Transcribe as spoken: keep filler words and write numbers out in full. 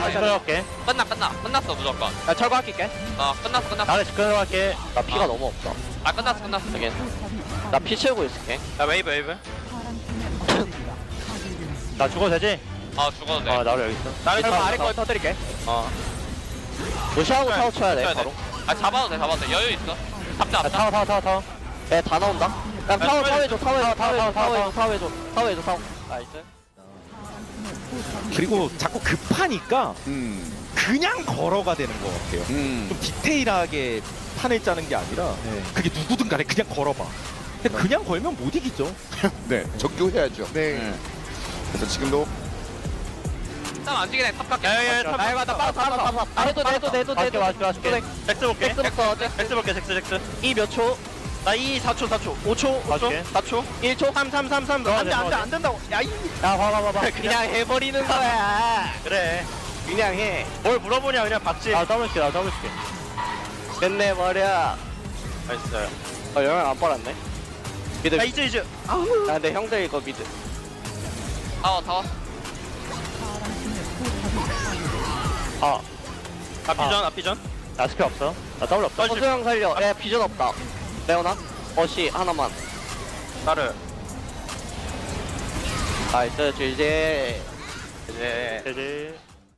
다시 들어갈게. 끝나 끝나 끝났어 무조건. 야 철거 아낄게. 어 끝났어 끝났어. 나를 지켜갈게. 나 피가 아. 너무 없다. 아 끝났어 끝났어. 되게. 나 피 채우고 있을게. 야 웨이브 웨이브. 나 죽어도 되지? 아 죽어도 돼. 아 나를 여기 있어. 나를 철거 아래 거 터뜨릴게. 어. 무시하고 타워 쳐야 돼 쳐야 돼. 바로. 아 잡아도 돼 잡아도 돼 여유 있어. 잡자 야, 잡자. 타워 타워 타워 타워. 야 다 나온다. 야 타워 타워 해줘 타워 해줘 타워 해줘 타워, 타워 해줘 타워, 타워 해줘 타워 해줘 타워. 나이스. 그리고 자꾸 급하니까 음. 그냥 걸어가 되는 것 같아요. 음. 좀 디테일하게 판을 짜는 게 아니라 그게 누구든 간에 그냥 걸어봐. 근데 그냥 걸면 못 이기죠. 네, 적교해야죠. 네. 그래서 지금도 땀안 지게 탑 갈게. 야야야 탑. 나 이거 나 빠져 빠져 빠져. 아 해도 돼 해도 돼 해도 돼. 맞게 맞게 맞게. 잭스 볼게. 잭스부터 잭스 볼게 잭스 잭스. 이 몇 초? 나 이 사 초 사 초 오 초 오 초 맞게. 사 초 일 초 삼 삼 삼 삼 들어가자, 안돼 안돼 들어가자. 안 된다고. 야 이. 야 봐봐 봐봐. 그냥 해버리는 거야. 그래. 그냥 해. 뭘 물어보냐 그냥 받지. 나 더블게 나 더블게. 끝내버려. 맛있어요. 아 영향 안 빨았네. 미드. 야 이즈 이즈. 야 근데 형들 이거 미드. 타워 타워. 아. 앞비전 앞비전. 나 스킬 없어. 나 더블 없어. 서수형 살려. 야 비전 없다. 레오나. 어시 하나만. 나를. 나이스 지지. 이제. 이제.